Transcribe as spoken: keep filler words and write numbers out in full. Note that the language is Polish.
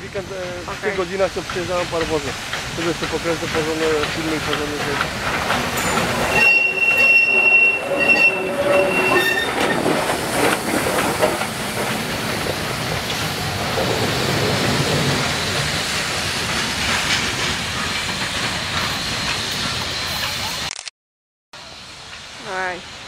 weekend, e, w Okej. tych godzinach to przyjeżdżałem parowozem. Wtedy jeszcze pokręcę porządne filmy i porządne zdjęcia. Alright.